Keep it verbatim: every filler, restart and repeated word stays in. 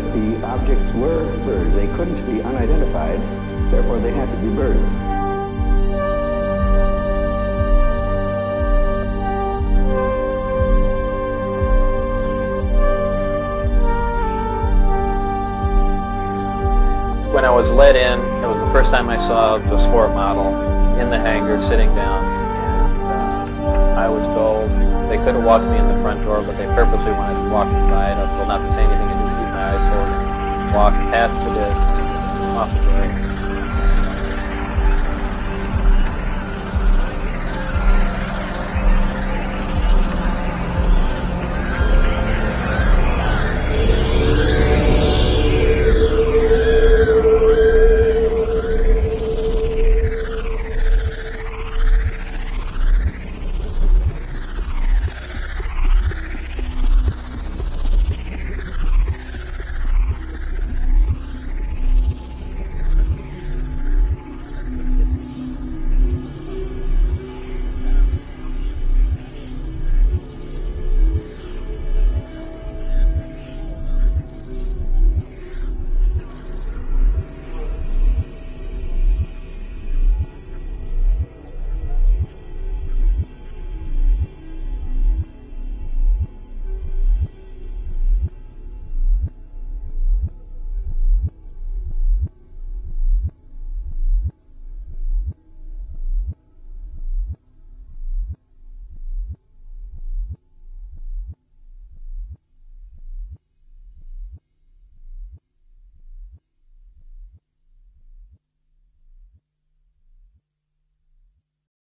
that the objects were birds. They couldn't be unidentified, therefore they had to be birds. When I was let in, it was the first time I saw the sport model in the hangar sitting down. And uh, I was told they could have walked me in the front door, but they purposely wanted to walk me by it. I was told not to say anything and just keep my eyes forward and walk past the disc off the door.